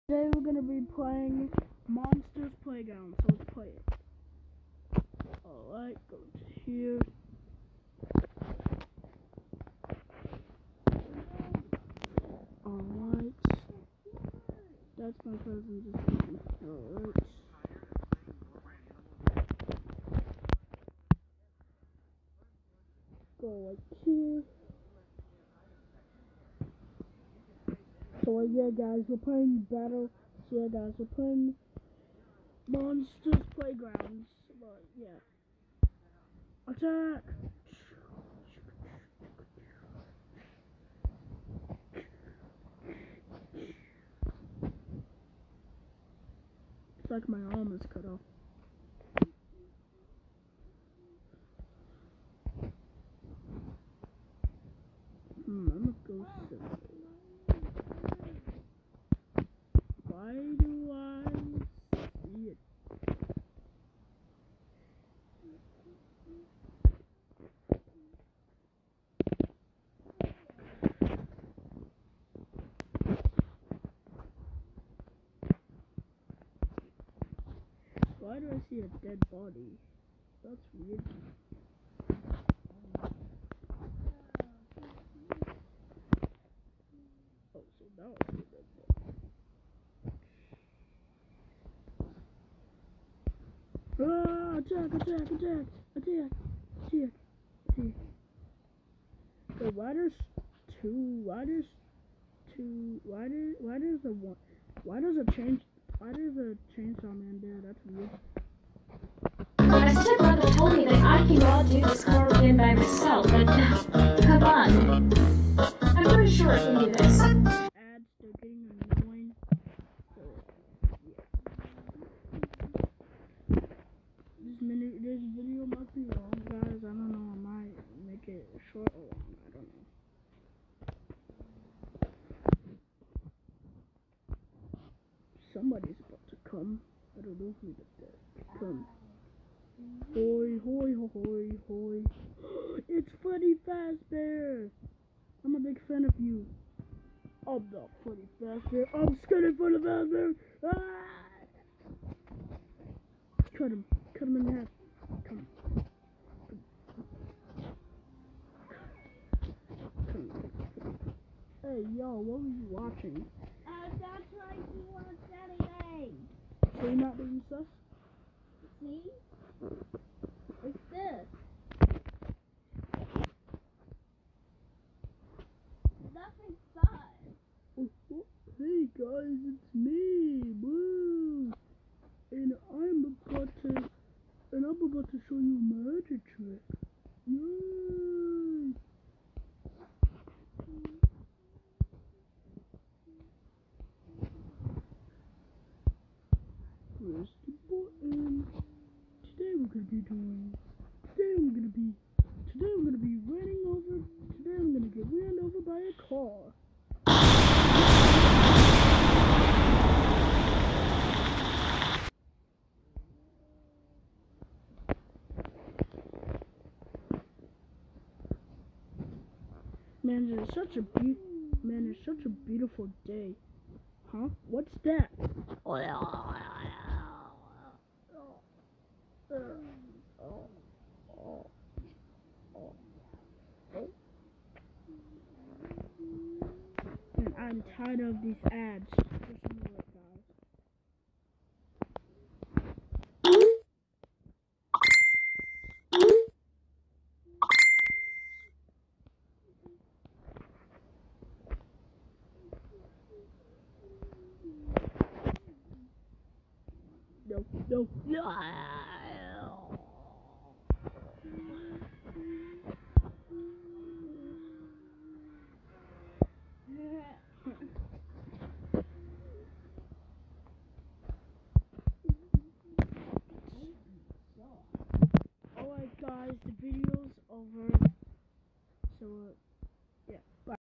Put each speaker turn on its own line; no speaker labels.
Today we're gonna be playing Monsters Playground, so let's play it. Alright, go to here. Alright. That's my cousin just alright. Go like here. So yeah guys, we're playing battle. So yeah guys, we're playing Monsters Playgrounds. But yeah. Attack! It's like my arm is cut off. I'm gonna go silly. Why do I see it? Why do I see a dead body? That's weird. Oh, so that was a dead body. Ah! Attack! Attack! Attack! Attack! Attack! Attack! Wait, why there's two? Why there's two? Why there's a one? Why does a chainsaw man there? That's weird.
My stepbrother told me that I can go out do this core again by myself, but come on. I'm pretty sure I can do this.
Ads, they're getting annoying. So, yeah. This video must be long, guys. I don't know. I might make it short or long. I don't know. Somebody's about to come. I don't know who that come. Hoi, hoi, hoi, hoi. It's Freddy Fazbear. I'm a big fan of you. I'm not Freddy Fazbear. I'm scared of Freddy Fazbear. Ah! Cut him. Cut him in half. Come on. Hey, yo, what were you watching?
That's right, you want Saturday.
So you're not being sus?
See? It's this. Nothing fun.
Oh, hey guys, it's me, Woo! And I'm about to show you a magic trick. Yay! Press the button. Today I'm gonna be get ran over by a car. Man, it's such a beautiful day. Huh? What's that? Man, I'm tired of these ads. Just know it, guys. No.